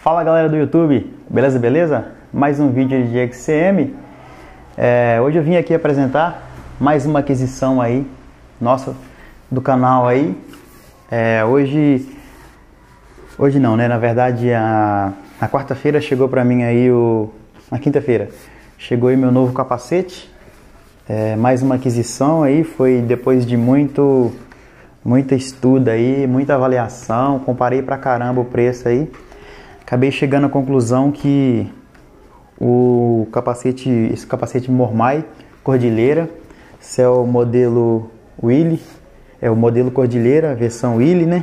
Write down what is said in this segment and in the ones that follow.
Fala galera do YouTube, beleza, beleza? Mais um vídeo de XCM. Hoje eu vim aqui apresentar mais uma aquisição aí, nossa, do canal aí. Hoje não, né? Na verdade, na quarta-feira chegou pra mim aí na quinta-feira chegou aí meu novo capacete. Mais uma aquisição aí, foi depois de muito estudo aí, muita avaliação, comparei pra caramba o preço aí. Acabei chegando à conclusão que esse capacete Mormai Cordilheira, esse é o modelo Willy, é o modelo Cordilheira, versão Willy, né?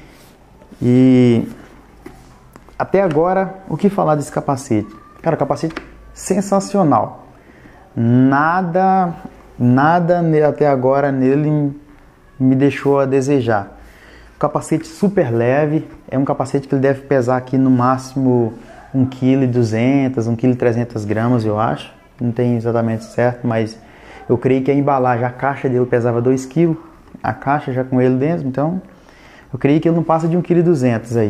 E até agora, o que falar desse capacete? Cara, capacete sensacional. Nada até agora nele me deixou a desejar. Capacete super leve, é um capacete que ele deve pesar aqui no máximo 1,2 kg, 1,3 kg, eu acho. Não tem exatamente certo, mas eu creio que a embalagem, a caixa dele pesava 2 kg, a caixa já com ele dentro, então eu creio que ele não passa de 1,2 kg aí.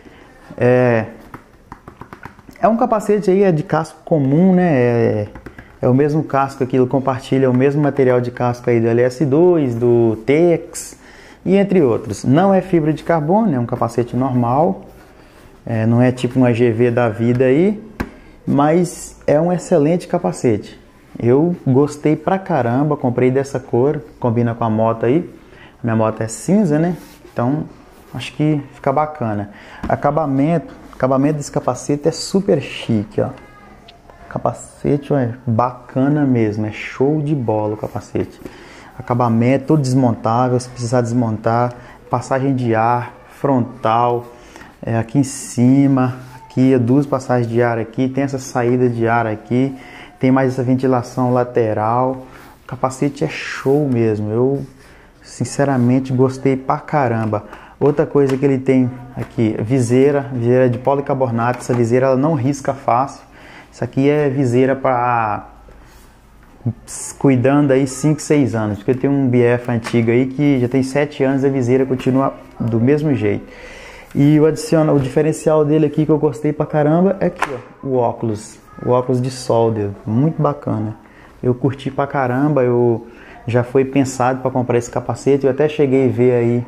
É um capacete aí, é de casco comum, né? É o mesmo casco aqui, ele compartilha o mesmo material de casco aí do LS2, do Tex e entre outros. Não é fibra de carbono, é um capacete normal, não é tipo um AGV da vida aí, mas é um excelente capacete. Eu gostei pra caramba, comprei dessa cor, combina com a moto aí. Minha moto é cinza, né? Então acho que fica bacana. Acabamento desse capacete é super chique, ó. Capacete é bacana mesmo, é show de bola o capacete. Acabamento todo desmontável, se precisar desmontar, passagem de ar frontal, aqui em cima, aqui 2 passagens de ar aqui, tem essa saída de ar aqui, tem mais essa ventilação lateral. O capacete é show mesmo, eu sinceramente gostei pra caramba. Outra coisa que ele tem aqui, viseira de policarbonato, essa viseira ela não risca fácil. Isso aqui é viseira para cuidando aí 5, 6 anos, porque tem um BF antigo aí que já tem 7 anos e a viseira continua do mesmo jeito. E o diferencial dele aqui que eu gostei pra caramba é aqui, ó, o óculos de sol dele, muito bacana. Eu curti pra caramba, já foi pensado para comprar esse capacete, eu até cheguei a ver aí,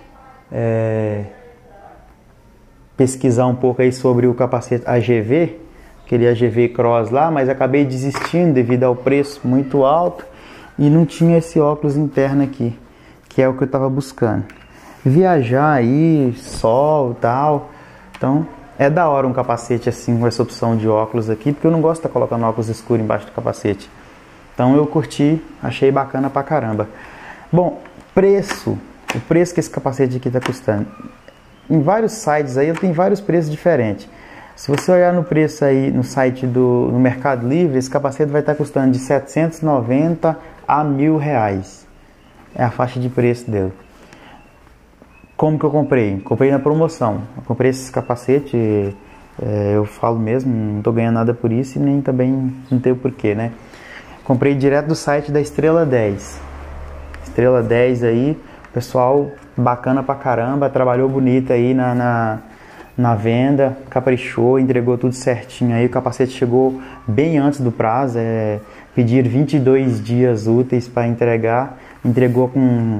pesquisar um pouco aí sobre o capacete AGV, aquele AGV Cross lá, mas acabei desistindo devido ao preço muito alto e não tinha esse óculos interno aqui, que é o que eu estava buscando. Viajar aí, sol e tal, então é da hora um capacete assim com essa opção de óculos aqui, porque eu não gosto de estar colocando óculos escuros embaixo do capacete. Então eu curti, achei bacana pra caramba. Bom, o preço que esse capacete aqui está custando. Em vários sites aí ele tem vários preços diferentes. Se você olhar no preço aí no site no Mercado Livre, esse capacete vai estar custando de 790 a R$1.000. É a faixa de preço dele. Como que eu comprei? Comprei na promoção. Eu comprei esse capacete, eu falo mesmo, não estou ganhando nada por isso e nem também não tem o porquê, né? Comprei direto do site da Estrela 10. Estrela 10 aí, pessoal bacana pra caramba, trabalhou bonito aí na venda, caprichou, entregou tudo certinho aí. O capacete chegou bem antes do prazo, pedir 22 dias úteis para entregar, entregou com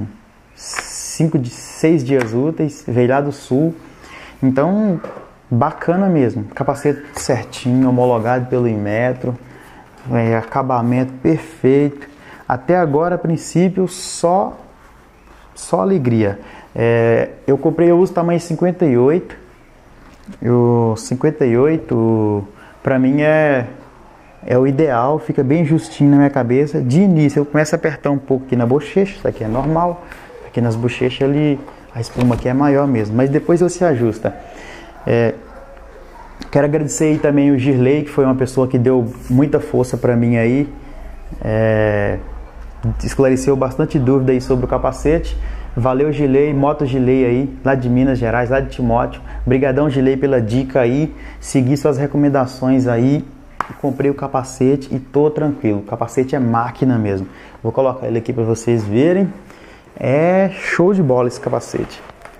6 dias úteis, veio lá do sul. Então bacana mesmo, capacete certinho, homologado pelo Inmetro, acabamento perfeito. Até agora, a princípio, só alegria. Eu uso tamanho 58. O 58 para mim é o ideal, fica bem justinho na minha cabeça. De início eu começo a apertar um pouco aqui na bochecha, isso aqui é normal. Aqui nas bochechas a espuma aqui é maior mesmo, mas depois ele se ajusta. Quero agradecer aí também o Girley, que foi uma pessoa que deu muita força para mim aí, esclareceu bastante dúvida aí sobre o capacete. Valeu, Girley, Moto Girley aí, lá de Minas Gerais, lá de Timóteo. Brigadão, Girley, pela dica aí. Segui suas recomendações aí. Comprei o capacete e tô tranquilo. O capacete é máquina mesmo. Vou colocar ele aqui para vocês verem. É show de bola esse capacete.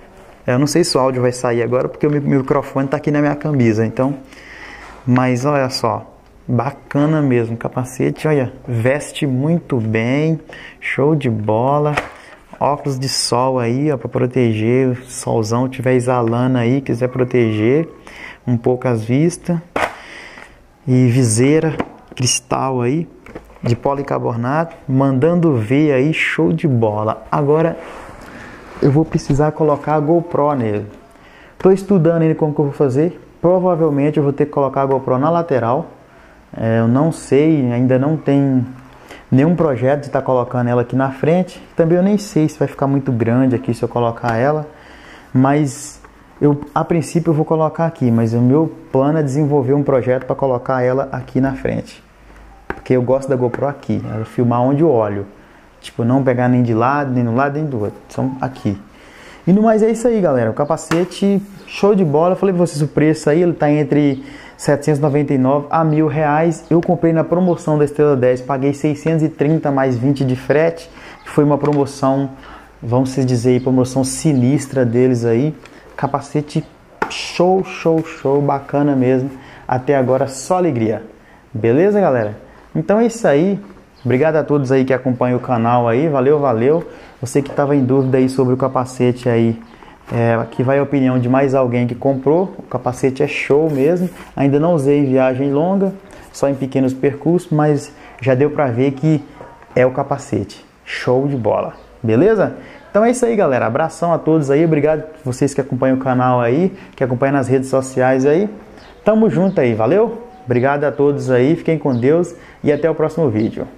Eu não sei se o áudio vai sair agora porque o meu microfone tá aqui na minha camisa, então. Mas olha só, bacana mesmo o capacete, olha, veste muito bem, show de bola. Óculos de sol aí, ó, para proteger, o solzão estiver exalando aí, quiser proteger um pouco as vistas. E viseira cristal aí, de policarbonato, mandando ver aí, show de bola. Agora eu vou precisar colocar a GoPro nele. Tô estudando ainda como que eu vou fazer. Provavelmente eu vou ter que colocar a GoPro na lateral. Eu não sei, ainda não tem nenhum projeto de estar colocando ela aqui na frente. Também eu nem sei se vai ficar muito grande aqui se eu colocar ela. Mas a princípio eu vou colocar aqui. Mas o meu plano é desenvolver um projeto para colocar ela aqui na frente. Porque eu gosto da GoPro aqui. Ela filmar onde eu olho. Tipo, não pegar nem de lado, nem do lado, nem do outro. São aqui. E no mais é isso aí, galera. O capacete, show de bola. Eu falei pra vocês o preço aí. Ele tá entre 799 a R$1.000. Eu comprei na promoção da Estrela 10. Paguei 630 mais 20 de frete. Foi uma promoção, vamos dizer aí, promoção sinistra deles aí. Capacete show, show, show. Bacana mesmo. Até agora só alegria. Beleza, galera? Então é isso aí. Obrigado a todos aí que acompanham o canal aí. Valeu, valeu. Você que estava em dúvida aí sobre o capacete aí. Aqui vai a opinião de mais alguém que comprou. O capacete é show mesmo. Ainda não usei em viagem longa, só em pequenos percursos, mas já deu pra ver que é o capacete. Show de bola. Beleza? Então é isso aí, galera. Abração a todos aí. Obrigado a vocês que acompanham o canal aí, que acompanham nas redes sociais aí. Tamo junto aí. Valeu? Obrigado a todos aí. Fiquem com Deus e até o próximo vídeo.